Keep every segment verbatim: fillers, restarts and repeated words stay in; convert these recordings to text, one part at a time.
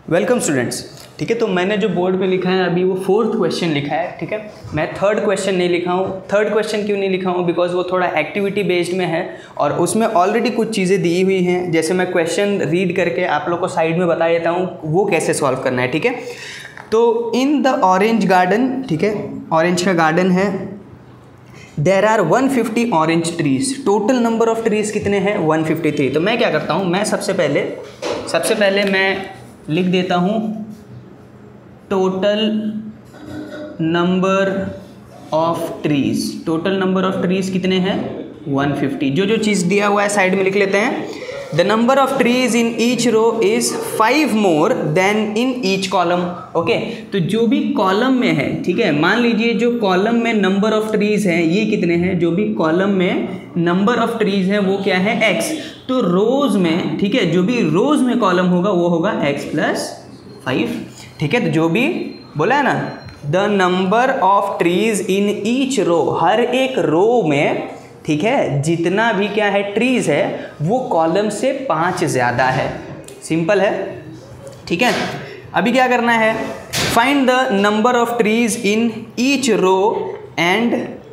Welcome students. ठीक है, तो मैंने जो बोर्ड पे लिखा है अभी वो फोर्थ क्वेश्चन लिखा है। ठीक है, मैं थर्ड क्वेश्चन नहीं लिखा हूँ। थर्ड क्वेश्चन क्यों नहीं लिखा हूँ? बिकॉज वो थोड़ा एक्टिविटी बेस्ड में है और उसमें ऑलरेडी कुछ चीज़ें दी हुई हैं। जैसे मैं क्वेश्चन रीड करके आप लोग को साइड में बता देता हूँ वो कैसे सॉल्व करना है। ठीक है, तो इन द ऑरेंज गार्डन, ठीक है, ऑरेंज का गार्डन है, there are one fifty orange trees. Total number of trees कितने हैं? One fifty three. तो मैं क्या करता हूँ, मैं सबसे पहले सबसे पहले मैं लिख देता हूँ total number of trees. Total number of trees कितने हैं? One fifty. जो जो चीज़ दिया हुआ है साइड में लिख लेते हैं। The number of trees in each row is five more than in each column. Okay, तो जो भी कॉलम में है, ठीक है, मान लीजिए जो कॉलम में नंबर ऑफ ट्रीज हैं ये कितने हैं? जो भी कॉलम में नंबर ऑफ ट्रीज हैं वो क्या है? एक्स। तो रोज में, ठीक है, जो भी रोज में कॉलम होगा वो होगा एक्स प्लस फाइव। ठीक है, तो जो भी बोला है ना, the number of trees in each row, हर एक रो में, ठीक है, जितना भी क्या है ट्रीज है वो कॉलम से पाँच ज़्यादा है। सिंपल है। ठीक है, अभी क्या करना है? Find the number of trees in each row and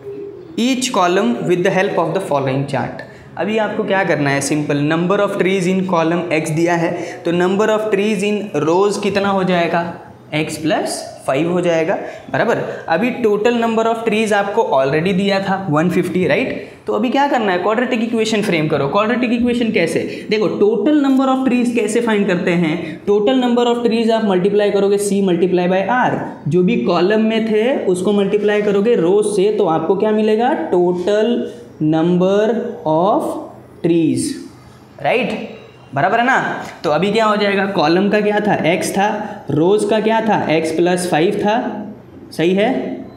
each column with the help of the following chart. अभी आपको क्या करना है? Simple, number of trees in column X दिया है तो number of trees in rows कितना हो जाएगा? एक्स प्लस फाइव हो जाएगा, बराबर। अभी टोटल नंबर ऑफ ट्रीज आपको ऑलरेडी दिया था वन फिफ्टी, राइट। तो अभी क्या करना है? क्वाड्रेटिक इक्वेशन फ्रेम करो। क्वाड्रेटिक इक्वेशन कैसे? देखो, टोटल नंबर ऑफ ट्रीज कैसे फाइंड करते हैं? टोटल नंबर ऑफ ट्रीज आप मल्टीप्लाई करोगे सी मल्टीप्लाई बाय आर। जो भी कॉलम में थे उसको मल्टीप्लाई करोगे रोज से, तो आपको क्या मिलेगा? Total number of trees, right, बराबर है ना। तो अभी क्या हो जाएगा? कॉलम का क्या था? एक्स था, रोज का क्या था? एक्स प्लस फाइव था। सही है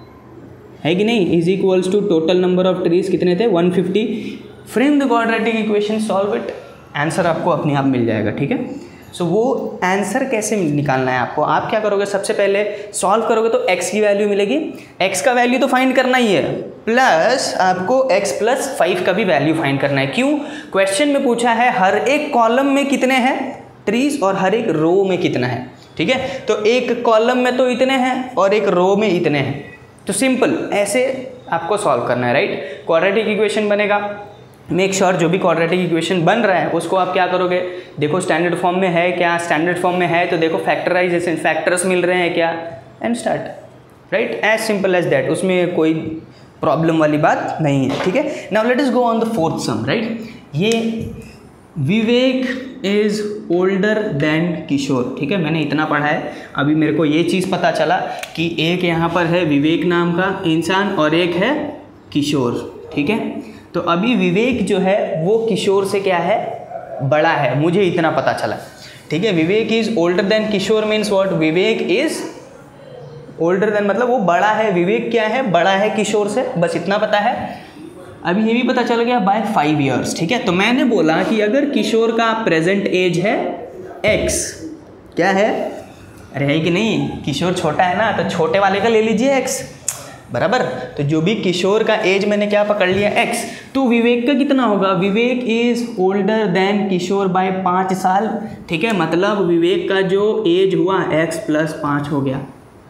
है कि नहीं? Is equals to total number of trees कितने थे? One fifty. Frame the quadratic equation, solve it. Answer आपको अपने आप मिल जाएगा। ठीक है, सो so, वो आंसर कैसे निकालना है आपको? आप क्या करोगे? सबसे पहले सॉल्व करोगे तो x की वैल्यू मिलेगी। x का वैल्यू तो फाइंड करना ही है, प्लस आपको x प्लस फाइव का भी वैल्यू फाइंड करना है। क्यों? क्वेश्चन में पूछा है हर एक कॉलम में कितने हैं ट्रीज और हर एक रो में कितना है। ठीक है, तो एक कॉलम में तो इतने हैं और एक रो में इतने हैं। तो सिंपल ऐसे आपको सॉल्व करना है, राइट। क्वाड्रेटिक इक्वेशन बनेगा। मेक श्योर sure जो भी क्वाड्रेटिक इक्वेशन बन रहा है उसको आप क्या करोगे? देखो स्टैंडर्ड फॉर्म में है क्या? स्टैंडर्ड फॉर्म में है तो देखो फैक्टराइजेशन, फैक्टर्स मिल रहे हैं क्या, and start, right. As simple as that, उसमें कोई प्रॉब्लम वाली बात नहीं है। ठीक है, now let us go on the fourth sum, right. ये Vivek is older than Kishore. ठीक है, मैंने इतना पढ़ा है। अभी मेरे को ये चीज़ पता चला कि एक यहाँ पर है विवेक नाम का इंसान और एक है किशोर। ठीक है, तो अभी विवेक जो है वो किशोर से क्या है? बड़ा है, मुझे इतना पता चला। ठीक है, Vivek is older than Kishore means what? Vivek is older than मतलब वो बड़ा है। विवेक क्या है? बड़ा है किशोर से, बस इतना पता है। अभी ये भी पता चल गया बाय फाइव ईयर्स। ठीक है, तो मैंने बोला कि अगर किशोर का प्रेजेंट एज है एक्स, क्या है? अरे है कि नहीं? किशोर छोटा है ना, तो छोटे वाले का ले लीजिए एक्स, बराबर। तो जो भी किशोर का एज मैंने क्या पकड़ लिया? एक्स। तो विवेक का कितना होगा? Vivek is older than Kishore by पाँच साल। ठीक है, मतलब विवेक का जो एज हुआ एक्स प्लस पाँच हो गया।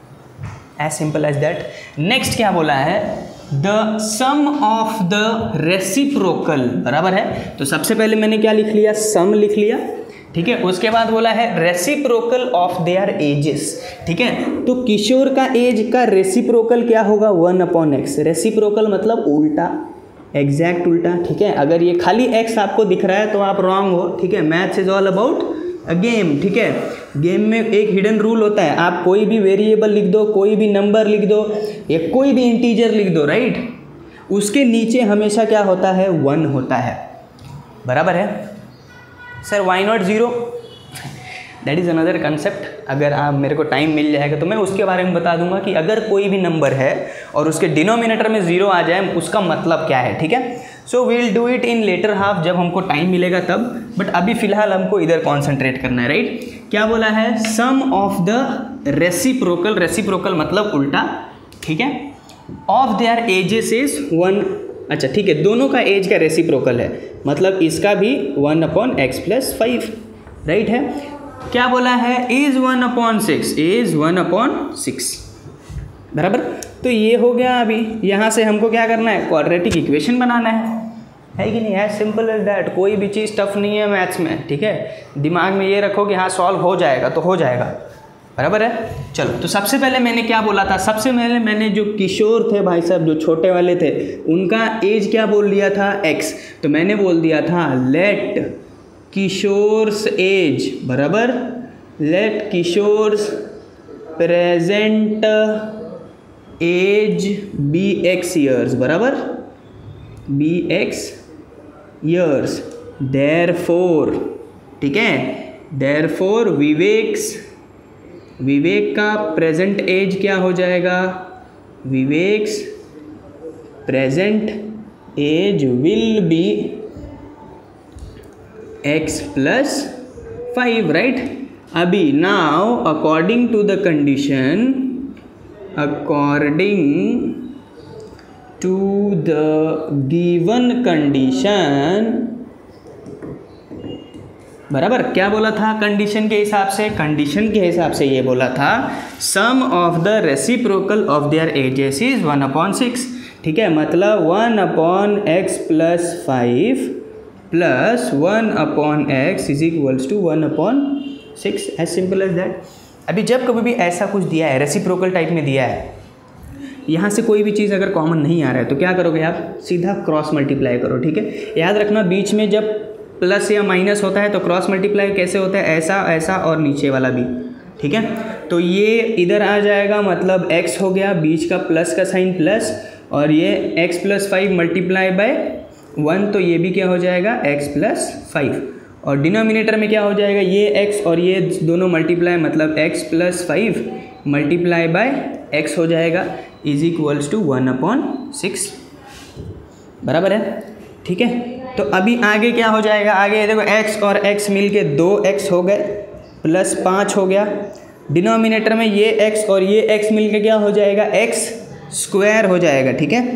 As simple as that. Next क्या बोला है? The sum of the reciprocal, बराबर है। तो सबसे पहले मैंने क्या लिख लिया? सम लिख लिया। ठीक है, उसके बाद बोला है रेसिप्रोकल ऑफ देयर एजेस। ठीक है, तो किशोर का एज का रेसिप्रोकल क्या होगा? One upon x. रेसिप्रोकल मतलब उल्टा, एग्जैक्ट उल्टा। ठीक है, अगर ये खाली एक्स आपको दिख रहा है तो आप रॉन्ग हो। ठीक है, maths is all about a game. ठीक है, गेम में एक हिडन रूल होता है, आप कोई भी वेरिएबल लिख दो, कोई भी नंबर लिख दो या कोई भी इंटीजर लिख दो, राइट, उसके नीचे हमेशा क्या होता है? वन होता है, बराबर है। Sir why not zero? That is another concept. अगर आप मेरे को टाइम मिल जाएगा तो मैं उसके बारे में बता दूंगा कि अगर कोई भी नंबर है और उसके डिनोमिनेटर में ज़ीरो आ जाए उसका मतलब क्या है। ठीक है, so we will do it in later half, जब हमको टाइम मिलेगा तब। बट अभी फ़िलहाल हमको इधर कॉन्सेंट्रेट करना है, राइट। क्या बोला है? Sum of the reciprocal, reciprocal मतलब उल्टा, ठीक है, of their ages is one. अच्छा ठीक है, दोनों का एज का रेसिप्रोकल है, मतलब इसका भी one upon X plus five, right है। क्या बोला है, is one upon six, is one upon six, बराबर। तो ये हो गया। अभी यहाँ से हमको क्या करना है, क्वाड्रेटिक इक्वेशन बनाना है, है कि नहीं, है सिंपल एज दैट। कोई भी चीज़ टफ नहीं है मैथ्स में, ठीक है, दिमाग में ये रखो कि हाँ सॉल्व हो जाएगा तो हो जाएगा, बराबर है। चलो, तो सबसे पहले मैंने क्या बोला था, सबसे पहले मैंने जो किशोर थे भाई साहब, जो छोटे वाले थे, उनका एज क्या बोल दिया था, एक्स। तो मैंने बोल दिया था लेट किशोर्स एज, बराबर, let Kishore's present age be X years, बराबर, बी एक्स ईयर्स, देयरफॉर, ठीक है, देयरफॉर विवेक्स, विवेक का प्रेजेंट एज क्या हो जाएगा, Vivek's present age will be X plus five, right. अभी now according to the condition, according to the given condition, बराबर, क्या बोला था कंडीशन के हिसाब से, कंडीशन के हिसाब से ये बोला था sum of the reciprocal of their ages is one upon six, ठीक है, मतलब one upon X plus five plus one upon X is equals to one upon six, as simple as that. अभी जब कभी भी ऐसा कुछ दिया है, रेसिप्रोकल टाइप में दिया है, यहाँ से कोई भी चीज़ अगर कॉमन नहीं आ रहा है तो क्या करोगे आप, सीधा क्रॉस मल्टीप्लाई करो, ठीक है। याद रखना बीच में जब प्लस या माइनस होता है तो क्रॉस मल्टीप्लाई कैसे होता है, ऐसा ऐसा और नीचे वाला भी, ठीक है। तो ये इधर आ जाएगा, मतलब x हो गया, बीच का प्लस का साइन प्लस, और ये x plus five multiply by one, तो ये भी क्या हो जाएगा, x प्लस फाइव, और डिनोमिनेटर में क्या हो जाएगा, ये x और ये दोनों मल्टीप्लाई, मतलब x plus five multiply by x हो जाएगा, is equals to one upon six, बराबर है, ठीक है। तो अभी आगे क्या हो जाएगा, आगे देखो x और x मिल के दो एक्स हो गए, प्लस पाँच हो गया, डिनोमिनेटर में ये x और ये x मिल के क्या हो जाएगा, x स्क्वायर हो जाएगा, ठीक है,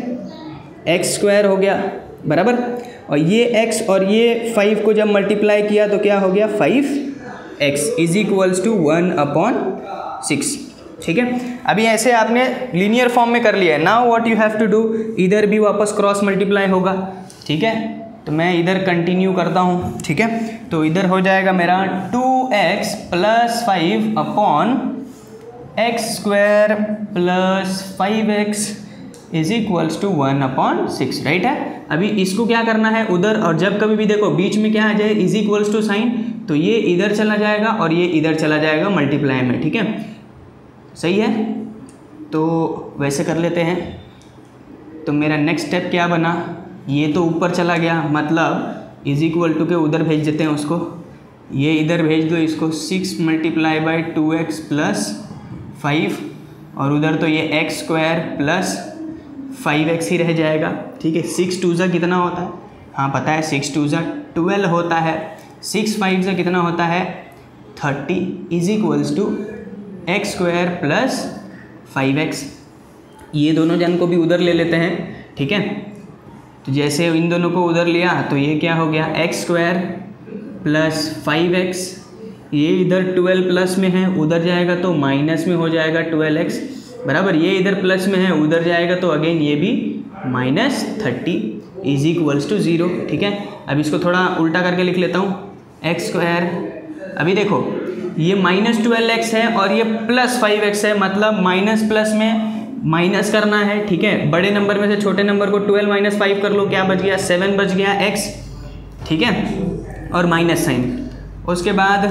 x स्क्वायर हो गया, बराबर। और ये x और ये फाइव को जब मल्टीप्लाई किया तो क्या हो गया, five X is equals to one upon six, ठीक है। अभी ऐसे आपने लीनियर फॉर्म में कर लिया है। Now what you have to do, इधर भी वापस क्रॉस मल्टीप्लाई होगा, ठीक है। तो मैं इधर कंटिन्यू करता हूँ, ठीक है। तो इधर हो जाएगा मेरा two X plus five upon X square plus five X is equals to one upon six, right है। अभी इसको क्या करना है उधर, और जब कभी भी देखो बीच में क्या आ जाए, इज इक्वल्स टू साइन, तो ये इधर चला जाएगा और ये इधर चला जाएगा मल्टीप्लाई में, ठीक है, सही है। तो वैसे कर लेते हैं। तो मेरा नेक्स्ट स्टेप क्या बना, ये तो ऊपर चला गया, मतलब इज इक्वल टू के उधर भेज देते हैं उसको, ये इधर भेज दो इसको, six multiply by two X plus five, और उधर तो ये X square plus five X ही रह जाएगा, ठीक है। सिक्स टू ज़ा कितना होता है, हाँ पता है, सिक्स टू ज़ा ट्वेल्व होता है, सिक्स फाइव ज़ा कितना होता है, thirty, is equals to X square plus five X. ये दोनों जन को भी उधर ले लेते हैं, ठीक है। तो जैसे इन दोनों को उधर लिया तो ये क्या हो गया, X square plus five X, ये इधर ट्वेल्व प्लस में है, उधर जाएगा तो माइनस में हो जाएगा ट्वेल्व एक्स, बराबर। ये इधर प्लस में है, उधर जाएगा तो अगेन ये भी minus thirty is equals to zero, ठीक है। अब इसको थोड़ा उल्टा करके लिख लेता हूँ, एक्स स्क्वायर, अभी देखो ये माइनस ट्वेल्व एक्स है और ये प्लस फाइव एक्स है, मतलब माइनस प्लस में माइनस करना है, ठीक है। बड़े नंबर में से छोटे नंबर को ट्वेल्व माइनस फाइव कर लो, क्या बच गया, सेवन बच गया एक्स, ठीक है, और माइनस साइन, उसके बाद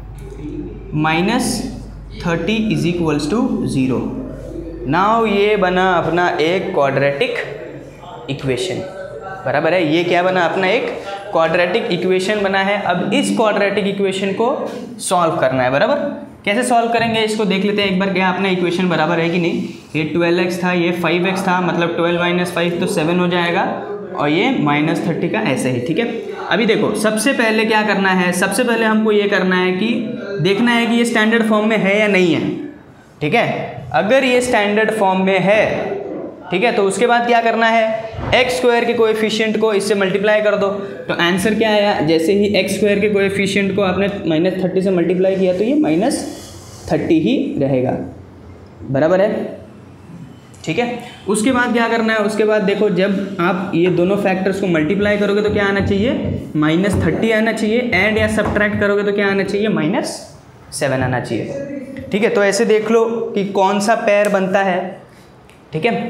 minus thirty is equals to zero. Now ये बना अपना एक क्वाड्रेटिक इक्वेशन, बराबर है। ये क्या बना, अपना एक क्वाड्रेटिक इक्वेशन बना है। अब इस क्वाड्रेटिक इक्वेशन को सॉल्व करना है, बराबर। कैसे सॉल्व करेंगे इसको देख लेते हैं एक बार, क्या अपना इक्वेशन बराबर है कि नहीं। ये ट्वेल्व एक्स था, ये फाइव एक्स था, मतलब ट्वेल्व माइनस फाइव तो सेवन हो जाएगा, और ये माइनस थर्टी का ऐसे ही, ठीक है। अभी देखो सबसे पहले क्या करना है, सबसे पहले हमको ये करना है कि देखना है कि ये स्टैंडर्ड फॉर्म में है या नहीं है, ठीक है। अगर ये स्टैंडर्ड फॉर्म में है, ठीक है, तो उसके बाद क्या करना है, एक्स स्क्वायर के कोएफिशिएंट को इससे मल्टीप्लाई कर दो, तो आंसर क्या आया, जैसे ही एक्स स्क्वायर के कोएफिशिएंट को आपने माइनस थर्टी से मल्टीप्लाई किया तो ये माइनस थर्टी ही रहेगा, बराबर है। ठीक है, उसके बाद क्या करना है, उसके बाद देखो जब आप ये दोनों फैक्टर्स को मल्टीप्लाई करोगे तो क्या आना चाहिए, माइनस थर्टी आना चाहिए। ऐड या सब्ट्रैक्ट करोगे तो क्या आना चाहिए, माइनस सेवन आना चाहिए। ठीक है, तो ऐसे देख लो कि कौन सा पेयर बनता है। ठीक है,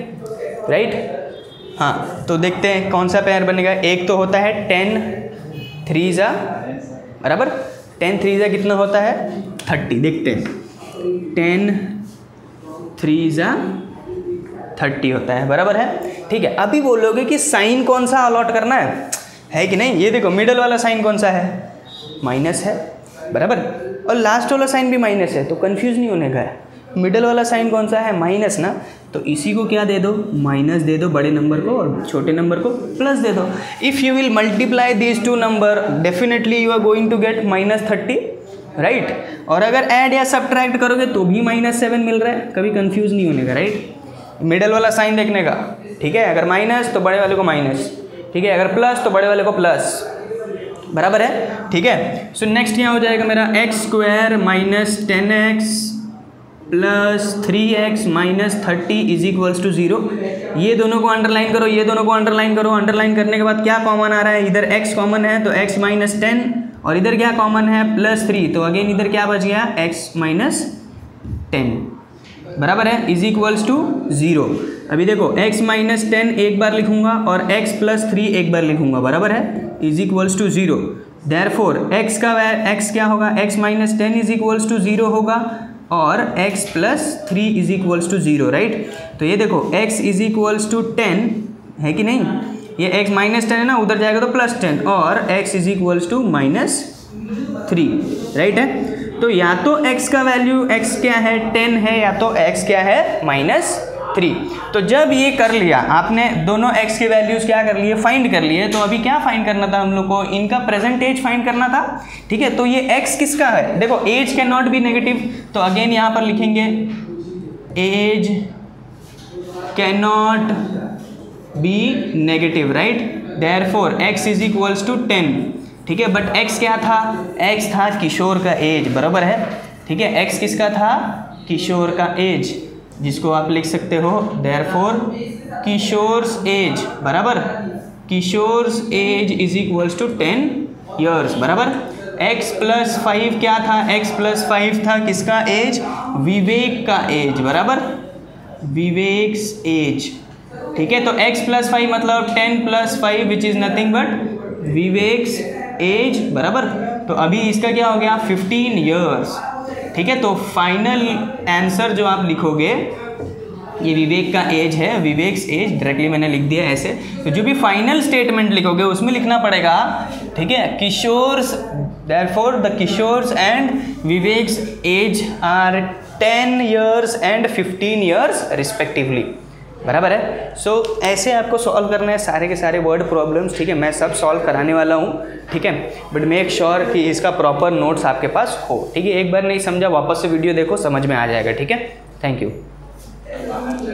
राइट। हाँ, तो देखते हैं कौन सा पेयर बनेगा। एक तो होता है टेन थ्री ज़ा, बराबर, टेन थ्री ज़ा कितना होता है, थर्टी। देखते हैं, टेन थ्री ज़ा थर्टी होता है, बराबर है। ठीक है, अभी बोलोगे कि साइन कौन सा अलॉट करना है, है कि नहीं। ये देखो मिडल वाला साइन कौन सा है, माइनस है, बराबर, और लास्ट वाला साइन भी माइनस है, तो कंफ्यूज नहीं होने का है। मिडल वाला साइन कौन सा है, माइनस ना, तो इसी को क्या दे दो, माइनस दे दो बड़े नंबर को, और छोटे नंबर को प्लस दे दो। If you will multiply this two number definitely you are going to get minus thirty, right. और अगर ऐड या सब्ट्रैक्ट करोगे तो भी माइनस सेवन मिल रहा है, कभी कंफ्यूज नहीं होने का, राइट। मिडल वाला साइन देखने का, ठीक है, अगर माइनस तो बड़े वाले को माइनस, ठीक है, अगर प्लस तो बड़े वाले को प्लस, बराबर है। ठीक है, सो नेक्स्ट यहाँ हो जाएगा मेरा x square minus ten x plus three x minus thirty is equals to zero. ये दोनों को अंडरलाइन करो, ये दोनों को अंडरलाइन करो। अंडरलाइन करने के बाद क्या कॉमन आ रहा है, इधर x कॉमन है तो x माइनस टेन, और इधर क्या कॉमन है, प्लस थ्री, तो अगेन इधर क्या बच गया, x माइनस टेन, बराबर है, इज इक्वल्स टू जीरो। अभी देखो x माइनस टेन एक बार लिखूंगा और x प्लस थ्री एक बार लिखूंगा, बराबर है, is equals to zero. Therefore x का x क्या होगा, x minus ten is equals to zero होगा, और x plus three is equals to zero, right. तो ये देखो x is equals to ten है कि नहीं, ये x माइनस टेन है ना, उधर जाएगा तो प्लस टेन, और x is equals to minus three, right है। तो या तो x का वैल्यू x क्या है, टेन है, या तो x क्या है, माइनस थ्री। तो जब ये कर लिया आपने, दोनों x के वैल्यूज़ क्या कर लिए, फाइंड कर लिए, तो अभी क्या फाइंड करना था हम लोग को, इनका प्रेजेंट एज फाइंड करना था। ठीक है, तो ये x किसका है, देखो age can not be negative, तो अगेन यहाँ पर लिखेंगे age can not be negative, right. Therefore x is equals to ten, ठीक है, बट x क्या था, x था किशोर का एज, बराबर है। ठीक है, x किसका था, किशोर का एज, जिसको आप लिख सकते हो देयरफॉर किशोर्स एज, बराबर, Kishore's age is equals to ten years, बराबर। x प्लस फाइव क्या था, x प्लस फाइव था किसका एज, विवेक का एज, बराबर, विवेक्स एज। ठीक है, तो x प्लस फाइव मतलब ten plus five which is nothing but Vivek's age, बराबर। तो अभी इसका क्या हो गया, फिफ्टीन ईयर्स। ठीक है, तो फाइनल आंसर जो आप लिखोगे, ये विवेक का एज है, विवेक्स एज, डायरेक्टली मैंने लिख दिया ऐसे। तो जो भी फाइनल स्टेटमेंट लिखोगे उसमें लिखना पड़ेगा, ठीक है, Kishore's, therefore the Kishore's and Vivek's age are ten years and fifteen years respectively, बराबर है। सो so, ऐसे आपको सॉल्व करना है सारे के सारे वर्ड प्रॉब्लम्स। ठीक है, मैं सब सॉल्व कराने वाला हूँ, ठीक है, बट मेक श्योर कि इसका प्रॉपर नोट्स आपके पास हो। ठीक है, एक बार नहीं समझा वापस से वीडियो देखो, समझ में आ जाएगा। ठीक है, थैंक यू।